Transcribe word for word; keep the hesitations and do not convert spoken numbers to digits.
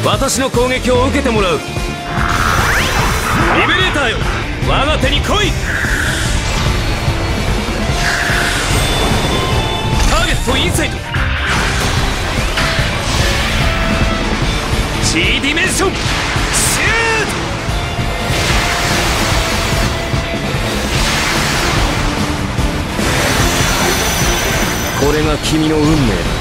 私の攻撃を受けてもらう。リベレーターよ、我が手に来い。ターゲットインサイド G ディメンションシュート。これが君の運命だ。